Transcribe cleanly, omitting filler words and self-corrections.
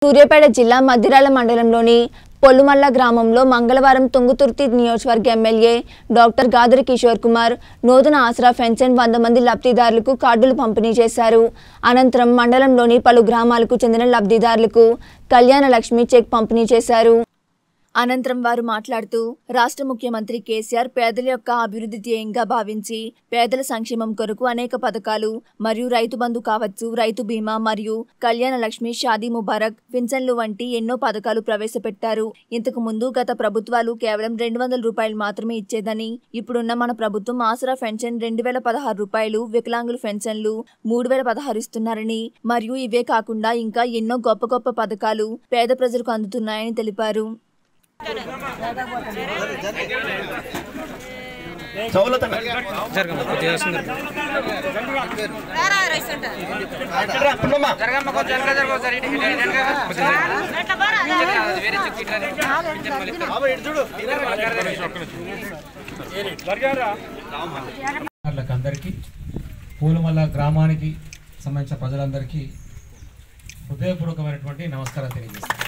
సూర్యాపేట జిల్లా మద్దిరాల మండలంలోని పొల్లుమల్ల గ్రామంలో మంగళవారం తుంగతుర్తి నియోజకవర్గ ఎమ్మెల్యే డాక్టర్ గాదరి కిషోర్ కుమార్ నూతన ఆసరా పెన్షన్ 100 మంది లబ్ధిదారులకు కార్డులు పంపిణీ చేశారు. అనంతరం మండలంలోని పలు గ్రామాలకు చెందిన లబ్ధిదారులకు కళ్యాణ లక్ష్మి చెక్ పంపిణీ చేశారు. అనంతరం వారు మాట్లాడుతూ రాష్ట్ర ముఖ్యమంత్రి కేసీఆర్ పేదల యొక్క అభివృద్ధి ధ్యేయంగా భావించి పేదల సంక్షేమం కొరకు అనేక పథకాలు మరియు రైతు బంధు కావచ్చు, రైతు బీమా మరియు కళ్యాణ లక్ష్మి, షాదీ ముబారక్, పింఛన్లు వంటి ఎన్నో పథకాలు ప్రవేశపెట్టారు. ఇంతకు ముందు గత ప్రభుత్వాలు కేవలం 200 రూపాయలు మాత్రమే ఇచ్చేదని, ఇప్పుడున్న మన ప్రభుత్వం ఆసరా పెన్షన్ 2016 రూపాయలు, వికలాంగుల పెన్షన్లు 3016 ఇస్తున్నారని మరియు ఇవే కాకుండా ఇంకా ఎన్నో గొప్ప గొప్ప పథకాలు పేద ప్రజలకు అందుతున్నాయని తెలిపారు. అందరికీ పూలమల్ల గ్రామానికి సంబంధించిన ప్రజలందరికీ హృదయపూర్వకమైనటువంటి నమస్కారం తెలియజేస్తాను.